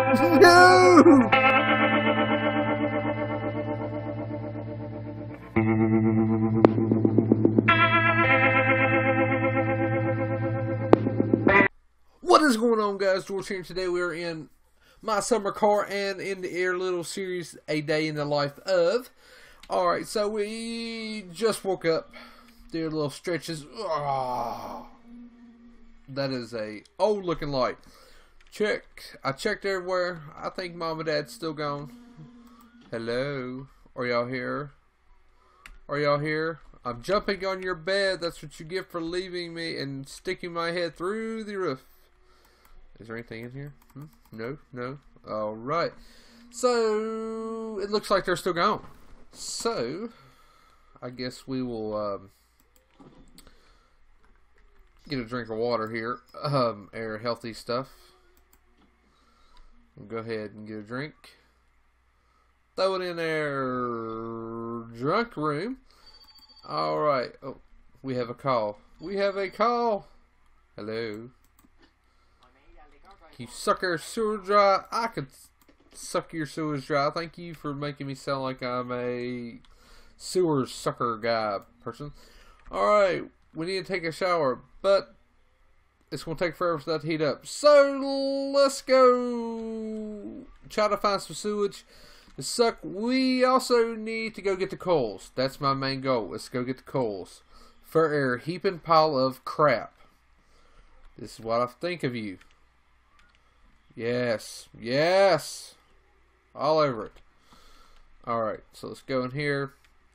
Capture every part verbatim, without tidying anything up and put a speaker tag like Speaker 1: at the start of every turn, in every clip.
Speaker 1: No! What is going on, guys? George here. Today we are in my summer car and in the air little series, A Day in the Life of. Alright, so we just woke up. Did little stretches. Oh, that is a old looking light. Check. I checked everywhere. I think mom and dad's still gone. Hello? Are y'all here? Are y'all here? I'm jumping on your bed. That's what you get for leaving me and sticking my head through the roof. Is there anything in here? Hmm? No, no. Alright. So, it looks like they're still gone. So, I guess we will um, get a drink of water here. Um, air healthy stuff. We'll go ahead and get a drink. Throw it in there. Drunk room. Alright. Oh, we have a call. We have a call. Hello. You suck your sewage dry. I could suck your sewage dry. Thank you for making me sound like I'm a sewer sucker guy person. Alright, we need to take a shower, but it's going to take forever for that to heat up. So, let's go try to find some sewage to suck. We also need to go get the coals. That's my main goal. Let's go get the coals for a heaping pile of crap. This is what I think of you. Yes, yes, all over it. Alright, so let's go in here.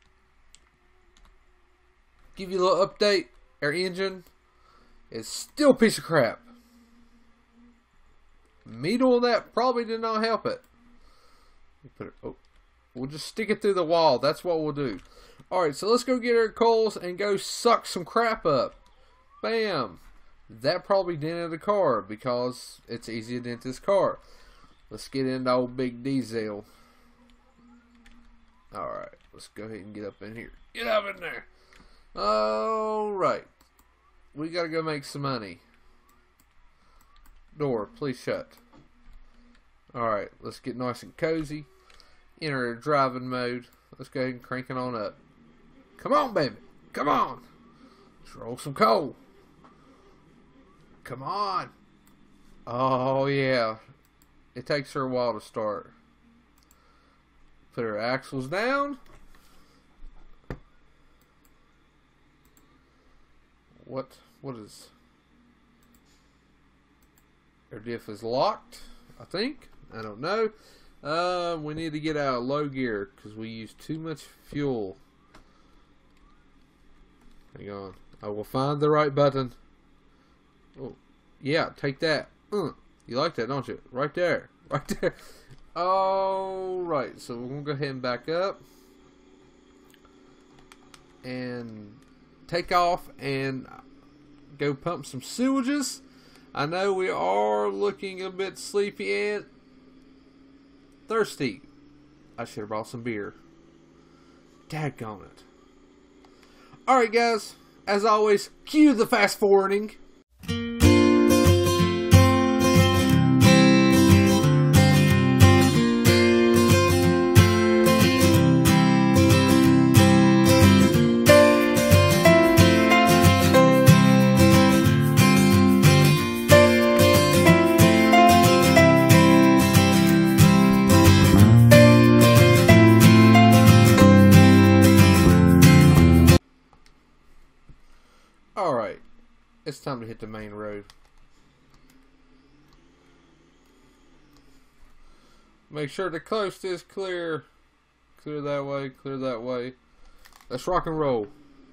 Speaker 1: Give you a little update. Our engine is still a piece of crap. Me doing that probably did not help it. Put it oh, we'll just stick it through the wall. That's what we'll do. Alright, so let's go get our coals and go suck some crap up. Bam. That probably dented the car because it's easy to dent this car. Let's get into old Big Diesel. Alright, let's go ahead and get up in here. Get up in there. Alright. We gotta go make some money. Door, please shut. Alright, let's get nice and cozy. Enter driving mode. Let's go ahead and crank it on up. Come on, baby. Come on. Let's roll some coal. Come on. Oh, yeah. It takes her a while to start. Put her axles down. What? What is... Her diff is locked, I think. I don't know. Uh, we need to get out of low gear because we use too much fuel. Hang on. I will find the right button. Oh, yeah, take that. Uh, you like that, don't you? Right there. Right there. Alright, so we're going to go ahead and back up. And take off and go pump some sewages. I know we are looking a bit sleepy and thirsty. I should have brought some beer. Daggone it. Alright, guys. As always, cue the fast forwarding. Alright, it's time to hit the main road. Make sure the coast is clear. Clear that way, clear that way. Let's rock and roll.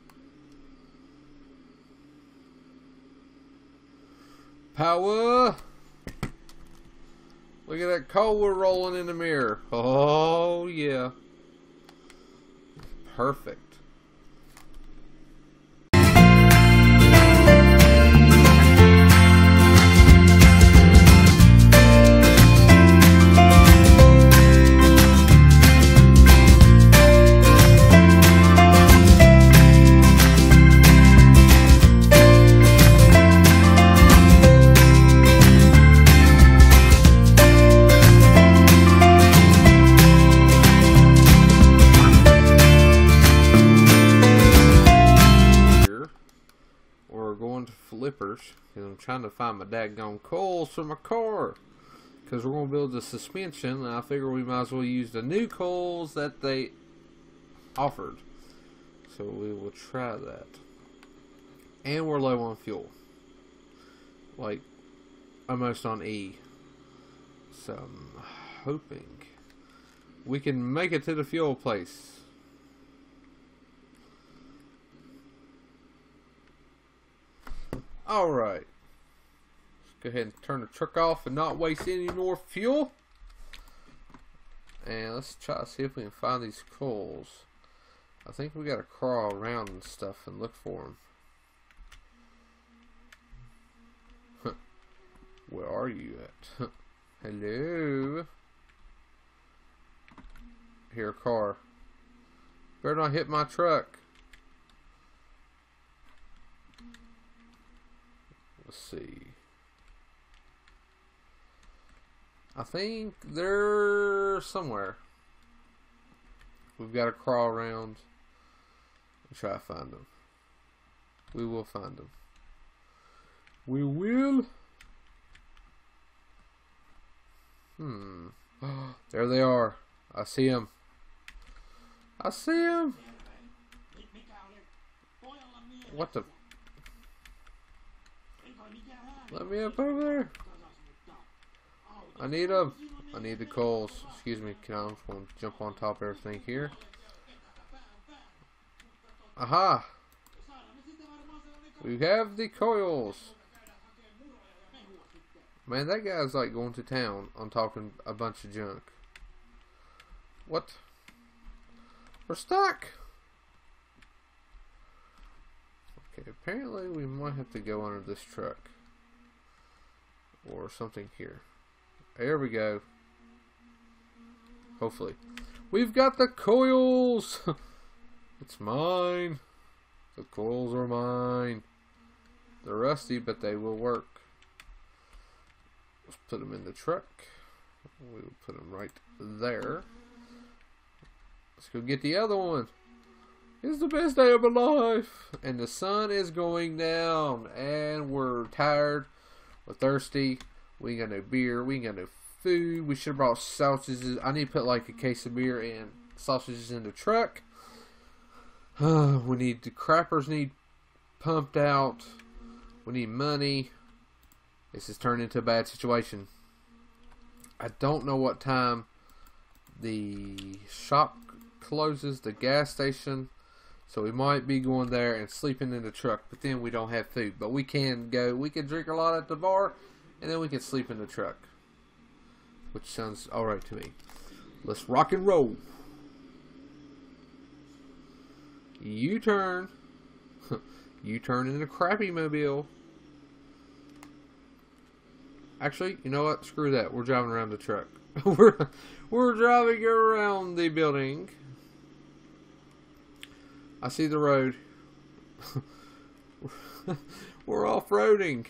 Speaker 1: Power! Look at that coal we're rolling in the mirror. Oh, yeah. Perfect. cars. Because I'm trying to find my daggone coils for my car. Because we're going to build the suspension. And I figure we might as well use the new coils that they offered. So we will try that. And we're low on fuel. Like, almost on E. So I'm hoping we can make it to the fuel place. Alright. Let's go ahead and turn the truck off and not waste any more fuel. And let's try to see if we can find these coals. I think we gotta crawl around and stuff and look for them. Huh. Where are you at? Hello? Here, car. Better not hit my truck. Let's see. I think they're somewhere. We've got to crawl around and try to find them. We will find them. We will. Hmm. There they are. I see them. I see them. What the? Let me up over there. I need them. I need the coals. Excuse me. Can I just want to jump on top of everything here? Aha! We have the coils. Man, that guy's like going to town on talking a bunch of junk. What? We're stuck. Okay, apparently we might have to go under this truck. Or something here. There we go. Hopefully. We've got the coils! It's mine. The coils are mine. They're rusty, but they will work. Let's put them in the truck. We'll put them right there. Let's go get the other one. It's the best day of my life. And the sun is going down. And we're tired. We're thirsty. We ain't got no beer. We ain't got no food. We should have brought sausages. I need to put like a case of beer and sausages in the truck. Uh, we need the crappers need pumped out. We need money. This has turned into a bad situation. I don't know what time the shop closes, the gas station. So we might be going there and sleeping in the truck. But then we don't have food. But we can go. We can drink a lot at the bar. And then we can sleep in the truck. Which sounds alright to me. Let's rock and roll. U-turn. U-turn in a crappy mobile. Actually, you know what? Screw that. We're driving around the truck. we're, we're driving around the building. I see the road. We're off-roading.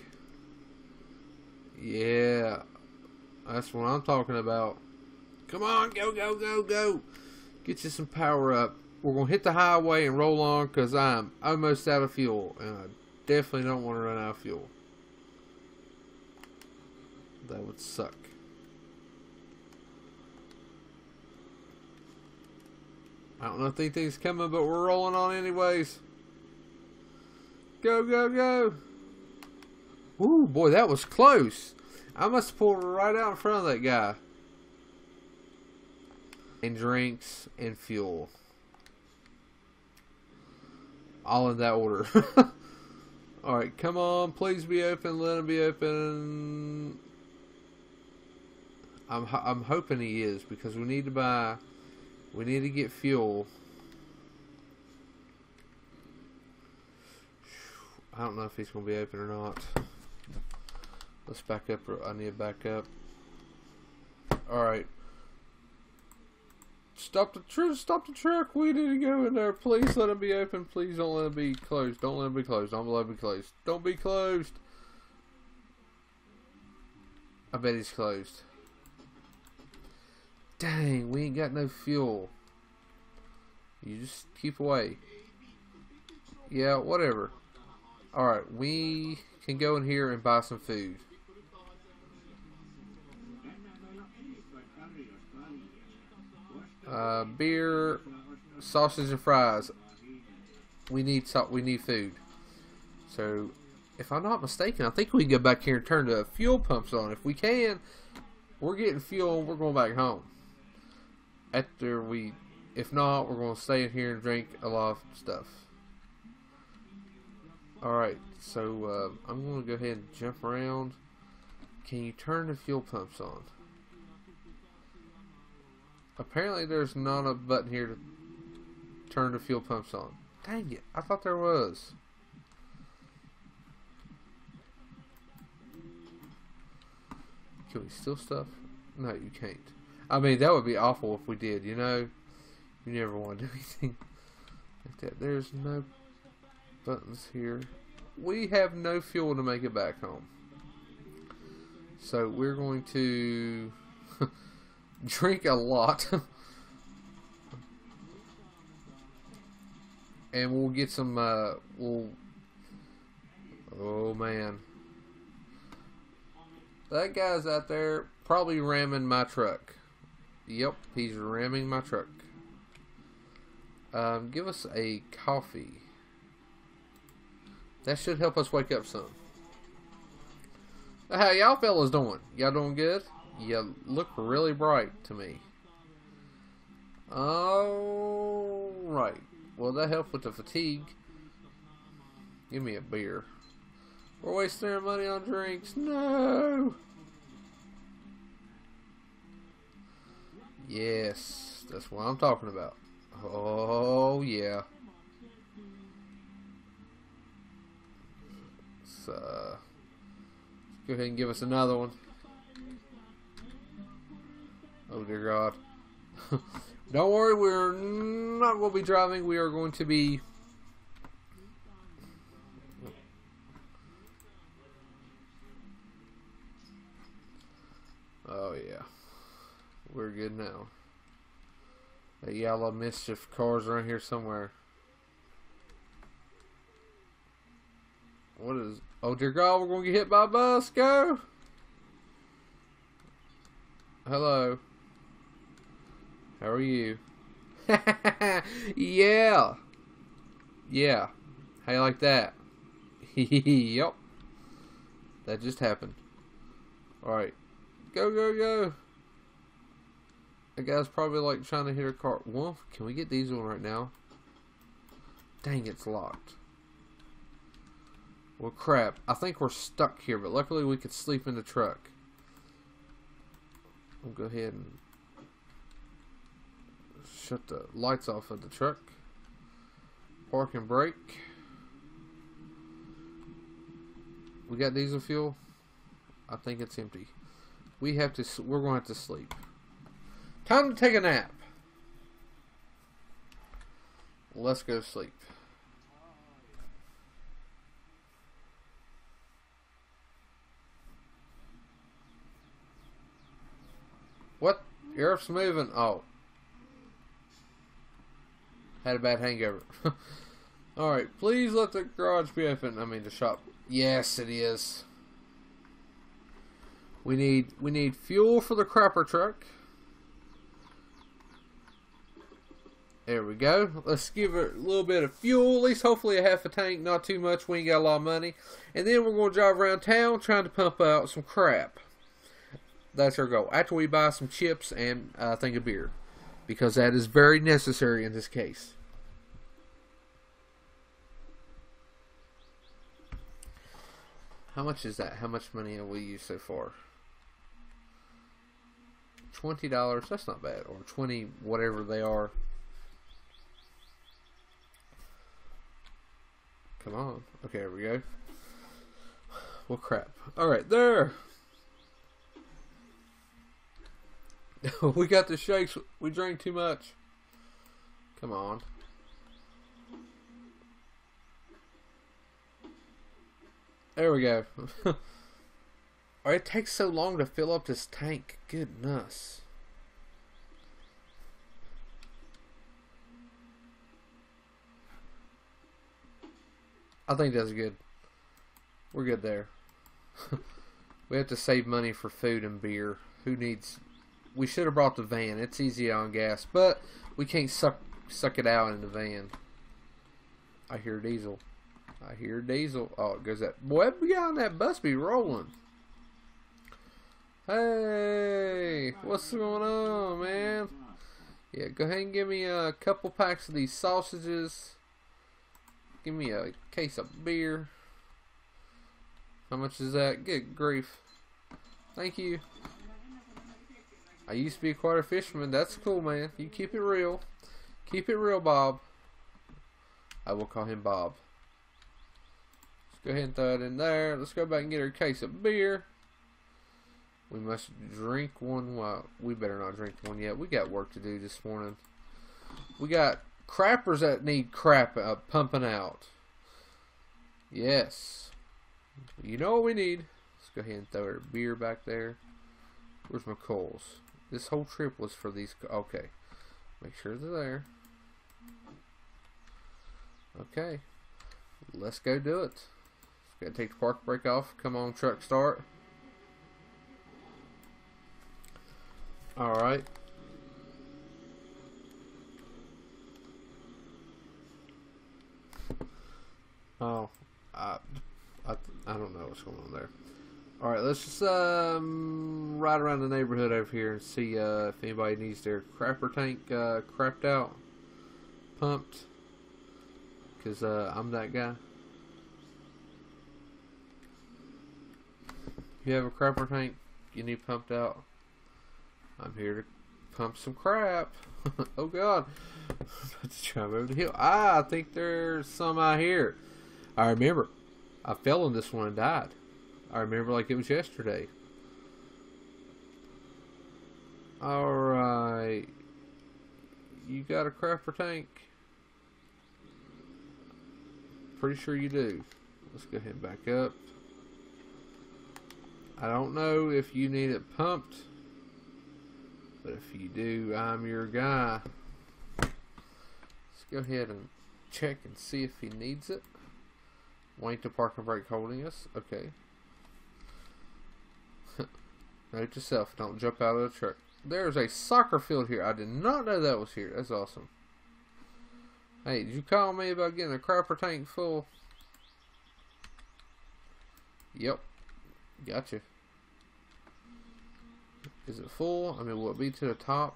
Speaker 1: Yeah. That's what I'm talking about. Come on, go, go, go, go. Get you some power up. We're going to hit the highway and roll on because I'm almost out of fuel. And I definitely don't want to run out of fuel. That would suck. I don't know if anything's coming, but we're rolling on anyways. Go, go, go. Ooh, boy, that was close. I must have pulled right out in front of that guy. And drinks and fuel. All in that order. Alright, come on. Please be open. Let him be open. I'm, I'm hoping he is because we need to buy... We need to get fuel. I don't know if he's going to be open or not. Let's back up. I need to back up. Alright. Stop the truck. Stop the truck. We need to go in there. Please let him be open. Please don't let him be closed. Don't let him be closed. Don't let him be closed. Don't be closed. I bet he's closed. Dang, we ain't got no fuel. You just keep away. Yeah, whatever. Alright, we can go in here and buy some food. Uh, beer, sausage and fries. We need so we need food. So, if I'm not mistaken, I think we can go back here and turn the fuel pumps on. If we can, we're getting fuel and we're going back home. After we, if not, we're going to stay in here and drink a lot of stuff. Alright, so uh, I'm going to go ahead and jump around. Can you turn the fuel pumps on? Apparently there's not a button here to turn the fuel pumps on. Dang it, I thought there was. Can we steal stuff? No, you can't. I mean, that would be awful if we did, you know? You never want to do anything like that. There's no buttons here. We have no fuel to make it back home. So we're going to drink a lot. And we'll get some, uh, we'll, oh man. That guy's out there probably ramming my truck. Yep, he's ramming my truck. Um, give us a coffee. That should help us wake up some. How y'all fellas doing? Y'all doing good? You look really bright to me. Alright. Well, that helped with the fatigue. Give me a beer. We're wasting our money on drinks. No! Yes, that's what I'm talking about. Oh, yeah. So, uh, go ahead and give us another one. Oh, dear God. Don't worry, we're not going to be driving. We are going to be... Oh, yeah. We're good now. That yellow mischief car's around here somewhere. What is... Oh, dear God, we're going to get hit by a bus. Go! Hello. How are you? Yeah. Yeah. How you like that? Yep. That just happened. Alright. Go, go, go. That guy's probably like trying to hit a car. Well, can we get diesel right now? Dang, it's locked. Well, crap. I think we're stuck here, but luckily we could sleep in the truck. We'll go ahead and shut the lights off of the truck. Park and brake. We got diesel fuel. I think it's empty. We have to. We're going to have to sleep. Time to take a nap. Let's go sleep. What? Your earth's moving. Oh. Had a bad hangover. Alright, please let the garage be open. I mean the shop. Yes, it is. We need we need fuel for the crapper truck. There we go. Let's give it a little bit of fuel, at least hopefully a half a tank, not too much. We ain't got a lot of money. And then we're going to drive around town trying to pump out some crap. That's our goal. After we buy some chips and a thing of beer. Because that is very necessary in this case. How much is that? How much money have we used so far? twenty dollars. That's not bad. Or twenty, whatever they are. Come on. Okay, there we go. Well, crap. Alright, there. We got the shakes. We drank too much. Come on. There we go. It takes so long to fill up this tank. Goodness. I think that's good. We're good there. We have to save money for food and beer. Who needs... We should have brought the van. It's easy on gas, but we can't suck suck it out in the van. I hear diesel. I hear diesel. Oh, it goes that. Boy, that guy on that bus be rolling. Hey, what's going on, man? Yeah, go ahead and give me a couple packs of these sausages. Give me a case of beer. How much is that? Good grief. Thank you. I used to be quite a fisherman. That's cool, man. You keep it real. Keep it real, Bob. I will call him Bob. Let's go ahead and throw it in there. Let's go back and get our case of beer. We must drink one. Well, we better not drink one yet. We got work to do this morning. We got crappers that need crap uh, pumping out. Yes. You know what we need. Let's go ahead and throw our beer back there. Where's my coals? This whole trip was for these. Okay. Make sure they're there. Okay. Let's go do it. Gotta take the park brake off. Come on, truck start. Alright. Oh. I, I, I don't know what's going on there. Alright, let's just um, ride around the neighborhood over here and see uh, if anybody needs their crapper tank uh, crapped out, pumped, because uh, I'm that guy. If you have a crapper tank you need pumped out, I'm here to pump some crap. Oh God, I'm about to drive over the hill. Ah, I think there's some out here. I remember, I fell in this one and died. I remember like it was yesterday. Alright. You got a crapper tank? Pretty sure you do. Let's go ahead and back up. I don't know if you need it pumped, but if you do, I'm your guy. Let's go ahead and check and see if he needs it. Wait to parking brake holding us. Okay. Note to self, don't jump out of the truck. There's a soccer field here. I did not know that was here. That's awesome. Hey, did you call me about getting a crapper tank full? Yep. Gotcha. Is it full? I mean, will it be to the top?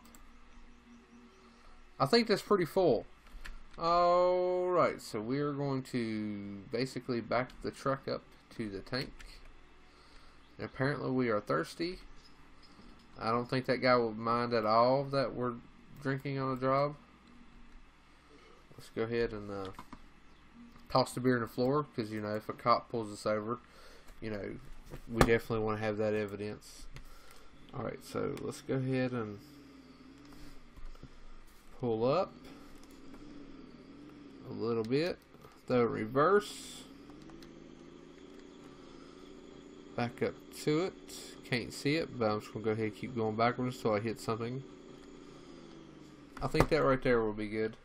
Speaker 1: I think that's pretty full. Alright, so we're going to basically back the truck up to the tank. And apparently we are thirsty. I don't think that guy would mind at all that we're drinking on a job. Let's go ahead and uh, toss the beer on the floor, because, you know, if a cop pulls us over, you know, we definitely want to have that evidence. Alright, so let's go ahead and pull up a little bit, throw it reverse, back up to it. Can't see it, but I'm just going to go ahead and keep going backwards until I hit something. I think that right there will be good.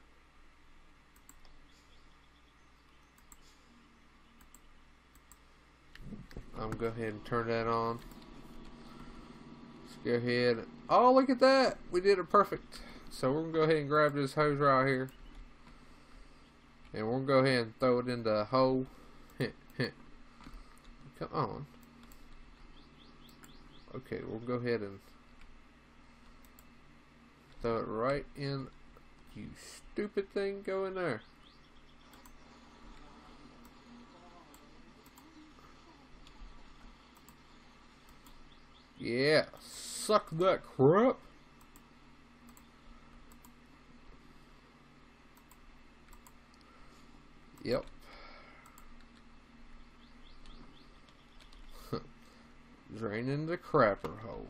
Speaker 1: I'm going to go ahead and turn that on. Let's go ahead. Oh, look at that! We did it perfect. So we're going to go ahead and grab this hose right here. And we're going to go ahead and throw it in the hole. Come on. Okay, we'll go ahead and throw it right in. You stupid thing, go in there. Yeah, suck that crap. Yep. Draining the crapper hole.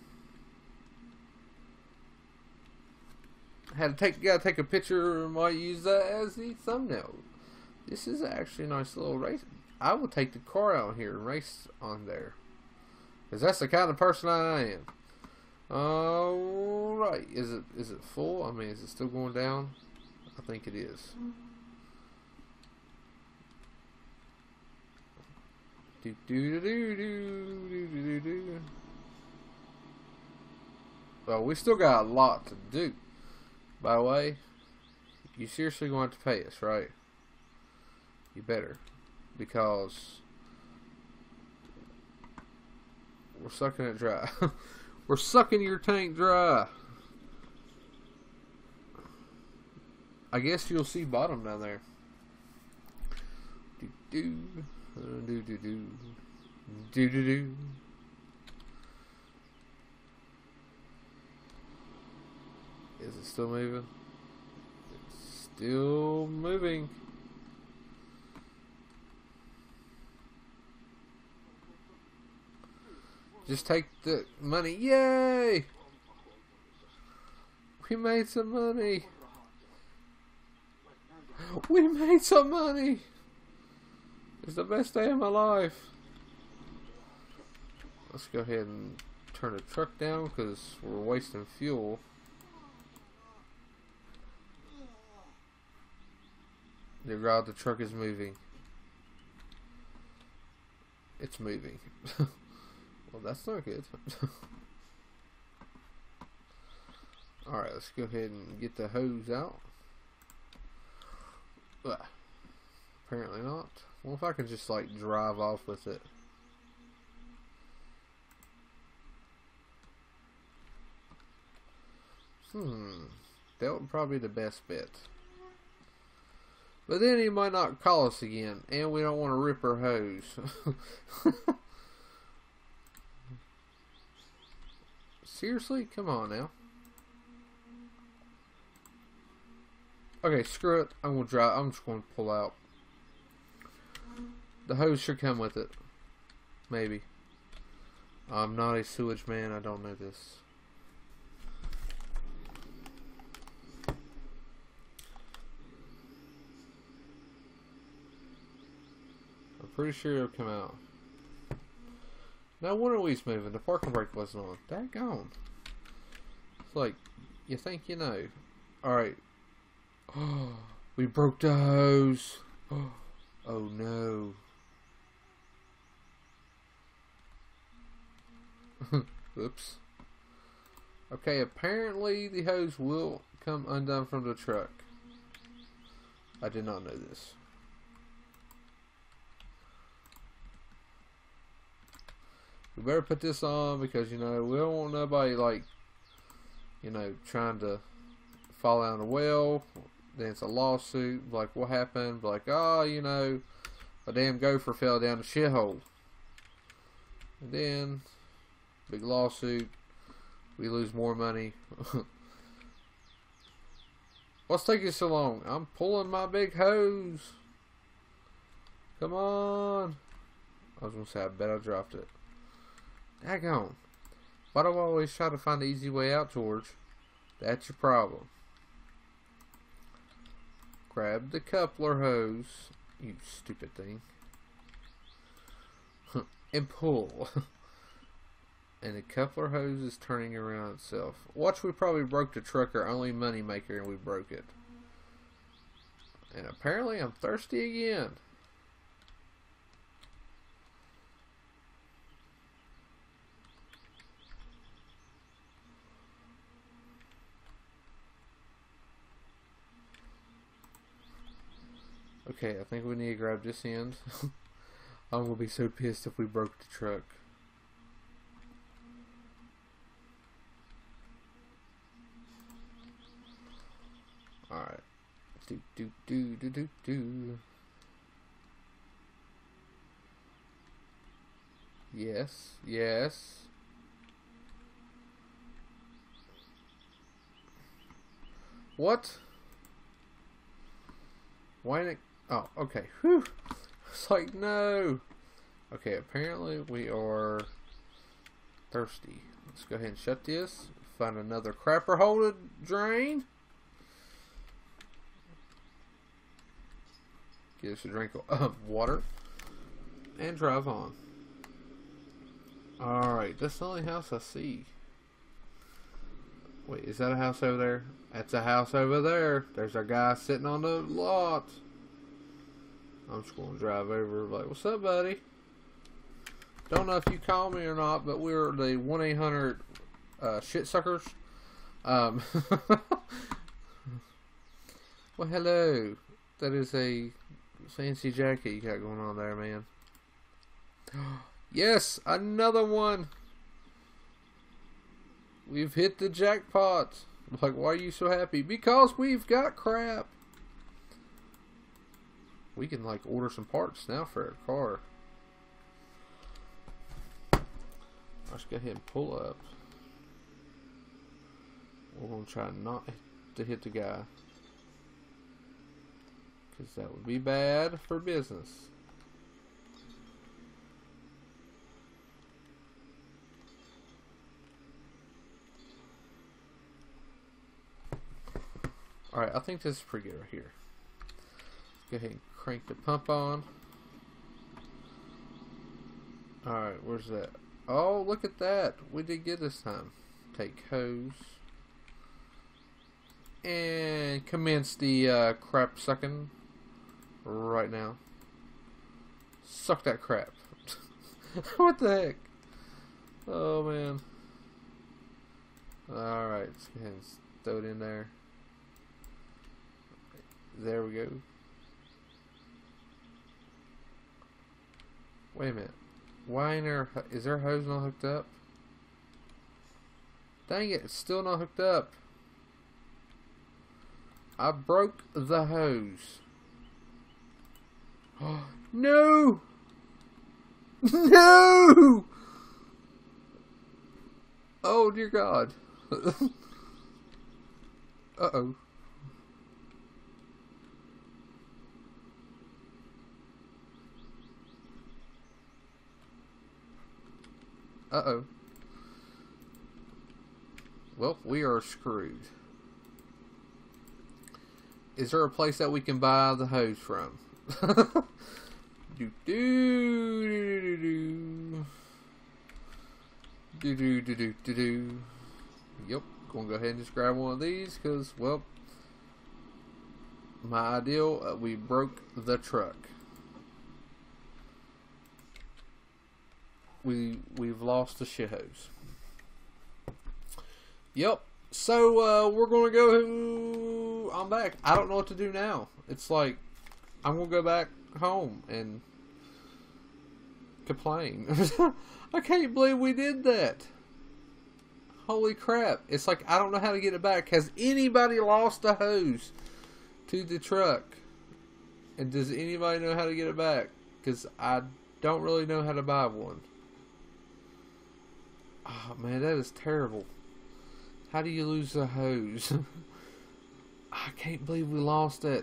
Speaker 1: Had to take, gotta take a picture and might use that as the thumbnail. This is actually a nice little race. I will take the car out here and race on there, because that's the kind of person I am. Alright, is it is it full? I mean, is it still going down? I think it is. Do do do do do do do do. Well, we still got a lot to do. By the way, you seriously going to have to pay us, right? You better, because we're sucking it dry. We're sucking your tank dry. I guess you'll see bottom down there. Do do do do do do do do. Is it still moving? It's still moving. Just take the money. Yay! We made some money. We made some money. It's the best day of my life. Let's go ahead and turn the truck down because we're wasting fuel. Dear God, the truck is moving. It's moving. Well, that's not good. Alright, let's go ahead and get the hose out. Ugh. Apparently not. Well, if I can just like drive off with it. Hmm. That would probably be the best bet. But then he might not call us again. And we don't want to rip our hose. Seriously? Come on now. Okay, screw it. I'm gonna drive. I'm just gonna pull out. The hose should come with it. Maybe. I'm not a sewage man. I don't know this. I'm pretty sure it'll come out. Now, when are we moving? The parking brake wasn't on. Daggone. It's like, you think you know. Alright. Oh, we broke the hose. Oh no. Oops. Okay, apparently the hose will come undone from the truck. I did not know this. We better put this on because, you know, we don't want nobody, like, you know, trying to fall down a well. Then it's a lawsuit. Like, what happened? Like, oh, you know, a damn gopher fell down the shithole. And then, big lawsuit. We lose more money. What's taking so long? I'm pulling my big hose. Come on. I was going to say, I bet I dropped it. Daggone. Why do I always try to find the easy way out, George? That's your problem. Grab the coupler hose, you stupid thing, and pull. And the coupler hose is turning around itself. Watch, we probably broke the truck, our only money maker, and we broke it. And apparently I'm thirsty again. Okay, I think we need to grab this end. I'm gonna be so pissed if we broke the truck. Alright. Do do do do do do. Yes, yes. What? Why didn't it? Oh, okay. Whew. It's like, no. Okay, apparently we are thirsty. Let's go ahead and shut this. Find another crapper hole to drain. Get us a drink of uh, water. And drive on. Alright, that's the only house I see. Wait, is that a house over there? That's a house over there. There's a guy sitting on the lot. I'm just going to drive over like, what's up, buddy? Don't know if you call me or not, but we're the one eight hundred uh, shit suckers. Um, well, hello. That is a fancy jacket you got going on there, man. Yes, another one. We've hit the jackpot. Like, why are you so happy? Because we've got crap. We can, like, order some parts now for our car. Let's go ahead and pull up. We're going to try not to hit the guy, because that would be bad for business. Alright, I think this is pretty good right here. Let's go ahead and crank the pump on. Alright, where's that? Oh, look at that. We did good this time. Take hose. And commence the uh, crap sucking right now. Suck that crap. What the heck? Oh, man. Alright, let's go ahead and throw it in there. There we go. Wait a minute. Why ain't there, is their hose not hooked up? Dang it, it's still not hooked up. I broke the hose. No! No! Oh dear God. Uh-oh. Uh-oh. Well, we are screwed. Is there a place that we can buy the hose from? do do do do do do do do do do do. Yep, gonna go ahead and just grab one of these because, well, my ideal, uh, we broke the truck. We we've lost the shit hose. Yep. So uh, we're gonna go. I'm back. I don't know what to do now. It's like I'm gonna go back home and complain. I can't believe we did that. Holy crap! It's like I don't know how to get it back. Has anybody lost a hose to the truck? And does anybody know how to get it back? Because I don't really know how to buy one. Oh man, that is terrible. How do you lose a hose? I can't believe we lost it.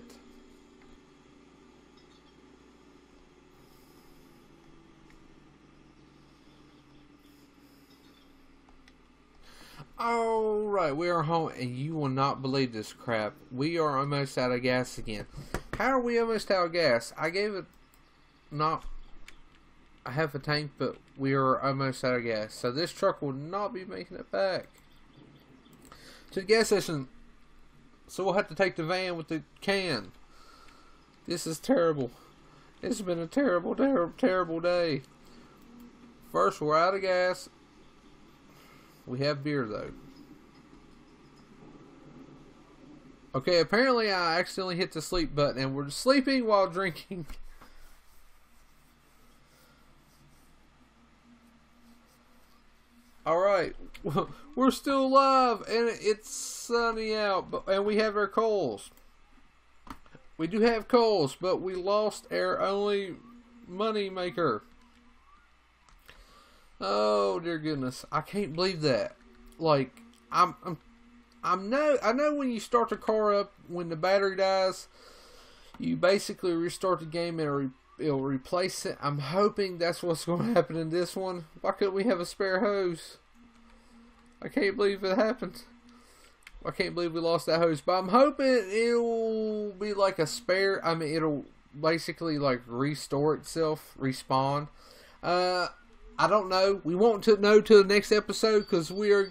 Speaker 1: Alright, we are home, and you will not believe this crap. We are almost out of gas again. How are we almost out of gas? I gave it not a half a tank, but we are almost out of gas. So this truck will not be making it back to the gas station. So we'll have to take the van with the can. This is terrible. It's been a terrible, terrible, terrible day. First, we're out of gas. We have beer, though. Okay, apparently I accidentally hit the sleep button, and we're sleeping while drinking. Alright, we're still alive, and it's sunny out, but, and we have our coals. We do have coals, but we lost our only money maker. Oh dear goodness, I can't believe that. Like, I'm, I'm, I'm no, I know when you start the car up, when the battery dies, you basically restart the game and re it'll replace it. I'm hoping that's what's going to happen in this one. Why couldn't we have a spare hose? I can't believe it happened. I can't believe we lost that hose. But I'm hoping it'll be like a spare. I mean, it'll basically like restore itself, respawn. Uh, I don't know. We won't to know till the next episode because we are.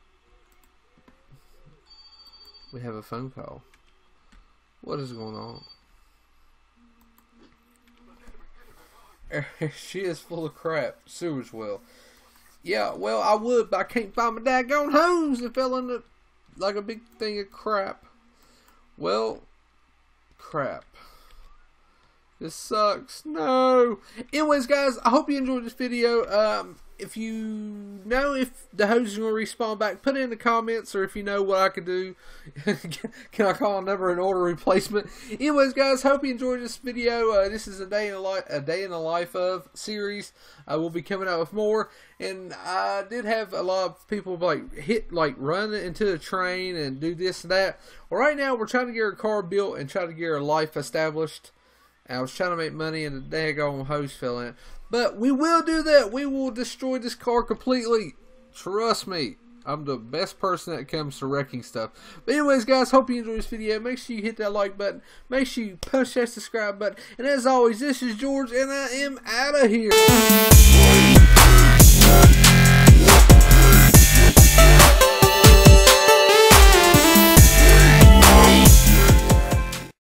Speaker 1: We have a phone call. What is going on? she is full of crap. Sewage well. Yeah, well, I would, but I can't find my daggone hose. It fell in the, like a big thing of crap. Well, crap. This sucks. No. Anyways, guys, I hope you enjoyed this video. Um, if you know if the hose is going to respawn back, put it in the comments, or if you know what I could do, can I call a number and order replacement? Anyways, guys, hope you enjoyed this video. Uh, this is a day in the life, a day in the life of series. I will be coming out with more, and I did have a lot of people like hit, like run into the train and do this and that. Well, right now we're trying to get her car built and try to get her life established. I was trying to make money and the daggone hose fell in. But we will do that. We will destroy this car completely. Trust me. I'm the best person that comes to wrecking stuff. But anyways, guys, hope you enjoyed this video. Make sure you hit that like button. Make sure you push that subscribe button. And as always, this is George, and I am out of here.